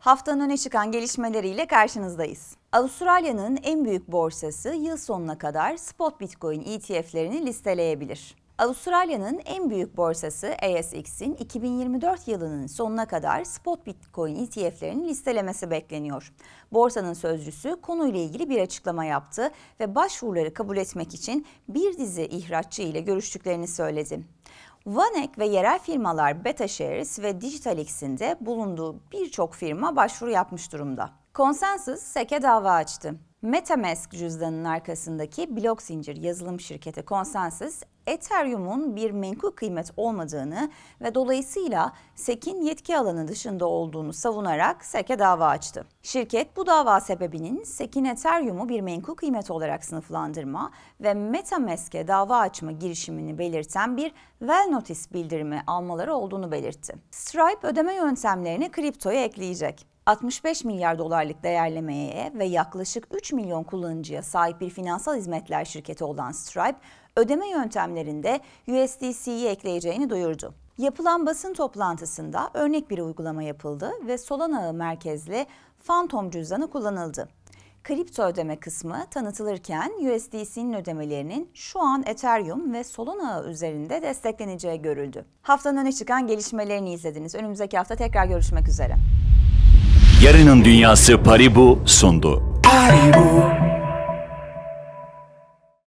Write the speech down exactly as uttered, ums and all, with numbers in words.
Haftanın öne çıkan gelişmeleriyle karşınızdayız. Avustralya'nın en büyük borsası yıl sonuna kadar spot Bitcoin E T F'lerini listeleyebilir. Avustralya'nın en büyük borsası A S X'in iki bin yirmi dört yılının sonuna kadar spot Bitcoin E T F'lerini listelemesi bekleniyor. Borsanın sözcüsü konuyla ilgili bir açıklama yaptı ve başvuruları kabul etmek için bir dizi ihraççı ile görüştüklerini söyledi. Vanek ve yerel firmalar BetaShares ve DigitalX'in de bulunduğu birçok firma başvuru yapmış durumda. ConsenSys S E C'e dava açtı. MetaMask cüzdanının arkasındaki blok zincir yazılım şirketi ConsenSys, Ethereum'un bir menkul kıymet olmadığını ve dolayısıyla S E C'in yetki alanı dışında olduğunu savunarak S E C'e dava açtı. Şirket bu dava sebebinin S E C'in Ethereum'u bir menkul kıymet olarak sınıflandırma ve MetaMask'e dava açma girişimini belirten bir well notice bildirimi almaları olduğunu belirtti. Stripe ödeme yöntemlerini kriptoya ekleyecek. altmış beş milyar dolarlık değerlemeye ve yaklaşık üç milyon kullanıcıya sahip bir finansal hizmetler şirketi olan Stripe, ödeme yöntemlerinde U S D C'yi ekleyeceğini duyurdu. Yapılan basın toplantısında örnek bir uygulama yapıldı ve Solana ağı merkezli Phantom cüzdanı kullanıldı. Kripto ödeme kısmı tanıtılırken U S D C'nin ödemelerinin şu an Ethereum ve Solana ağı üzerinde destekleneceği görüldü. Haftanın öne çıkan gelişmelerini izlediniz. Önümüzdeki hafta tekrar görüşmek üzere. Yarının Dünyası Paribu sundu. Paribu.